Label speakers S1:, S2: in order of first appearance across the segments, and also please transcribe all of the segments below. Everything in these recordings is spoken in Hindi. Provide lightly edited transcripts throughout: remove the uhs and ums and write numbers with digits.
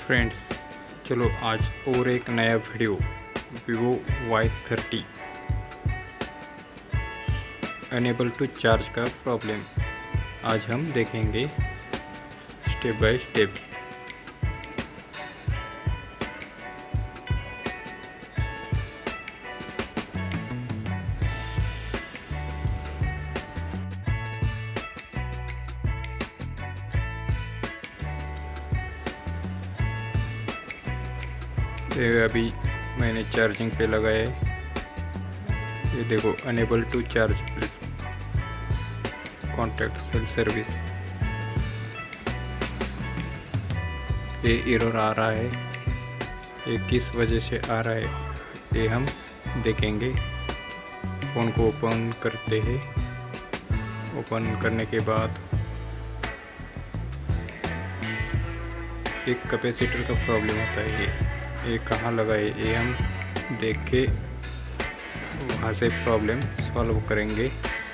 S1: फ्रेंड्स, चलो आज और एक नया video Vivo Y30 unable to charge का प्रॉब्लम आज हम देखेंगे स्टेप बाय स्टेप। ये अभी मैंने चार्जिंग पे लगाया है। ये देखो, unable to charge please contact cell service. ये एरर आ रहा है, ये किस वजह से आ रहा है ये हम देखेंगे। फ़ोन को ओपन करते हैं। ओपन करने के बाद एक कैपेसिटर का प्रॉब्लम होता है। ये कहाँ लगा है ये हम देख के वहाँ से प्रॉब्लम सॉल्व करेंगे।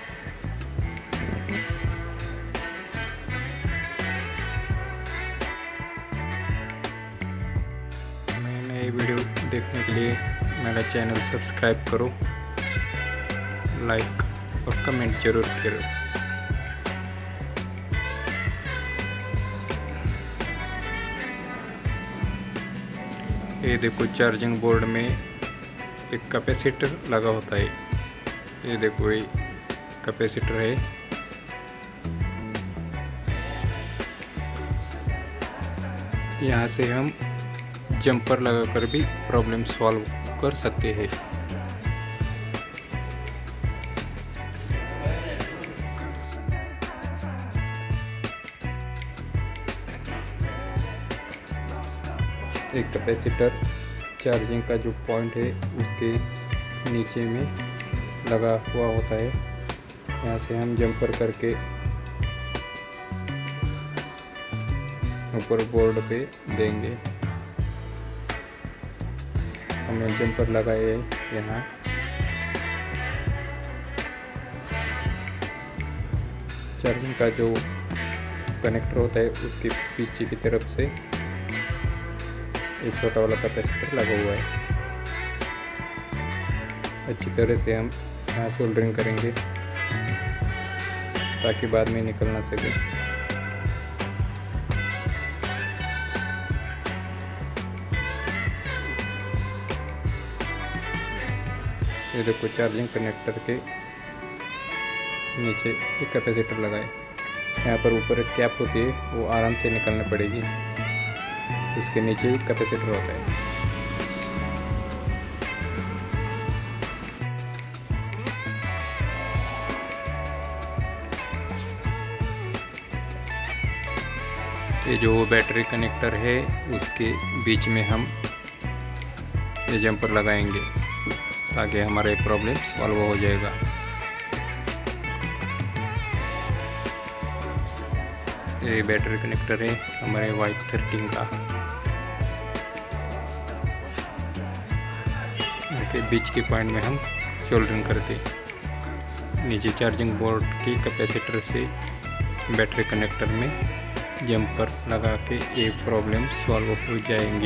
S1: नए वीडियो देखने के लिए मेरा चैनल सब्सक्राइब करो, लाइक और कमेंट जरूर करो। ये देखो, चार्जिंग बोर्ड में एक कैपेसिटर लगा होता है। ये देखो, ये कैपेसिटर है। यहाँ से हम जंपर लगाकर भी प्रॉब्लम सॉल्व कर सकते हैं। एक कैपेसिटर चार्जिंग का जो पॉइंट है उसके नीचे में लगा हुआ होता है। यहाँ से हम जंपर करके ऊपर बोर्ड पे देंगे। हमने जंपर लगाए है यहाँ। चार्जिंग का जो कनेक्टर होता है उसके पीछे की तरफ से ये छोटा वाला कैपेसिटर लगा हुआ है। अच्छी तरह से हम यहाँ सोल्डरिंग करेंगे ताकि बाद में निकल ना सके। ये देखो, चार्जिंग कनेक्टर के नीचे एक कैपेसिटर लगाए। यहाँ पर ऊपर एक कैप होती है, वो आराम से निकलनी पड़ेगी। उसके नीचे ही कैपेसिटर होता है। ये जो बैटरी कनेक्टर है उसके बीच में हम ये जंपर लगाएंगे ताकि हमारे प्रॉब्लम सॉल्व हो जाएगा। ये बैटरी कनेक्टर है हमारे Y30 का। के बीच के पॉइंट में हम सोल्डरिंग करते। नीचे चार्जिंग बोर्ड की कैपेसिटर से बैटरी कनेक्टर में जंपर लगा के ये प्रॉब्लम सॉल्व हो जाएंगी।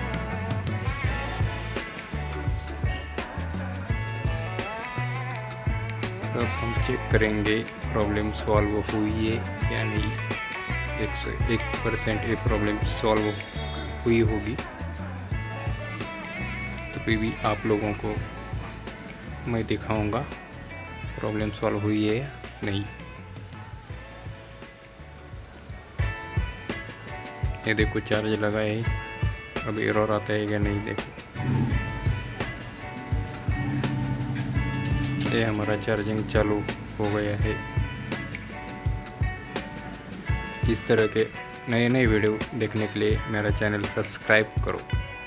S1: अब हम चेक करेंगे प्रॉब्लम सॉल्व हुई है या नहीं। 101% ये प्रॉब्लम सॉल्व हुई होगी, तो फिर भी आप लोगों को मैं दिखाऊंगा प्रॉब्लम सॉल्व हुई है या नहीं। ये देखो, चार्ज लगा है। अब एरर आता है या नहीं, देखो। ये हमारा चार्जिंग चालू हो गया है। इस तरह के नए वीडियो देखने के लिए मेरा चैनल सब्सक्राइब करो।